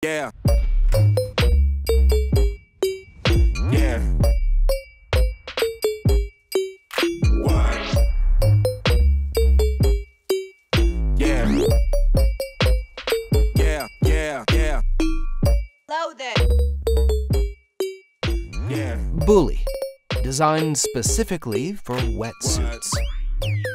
Yeah. Yeah. What? Yeah. Yeah, yeah, yeah. Loaded. Yeah. Bully, designed specifically for wetsuits.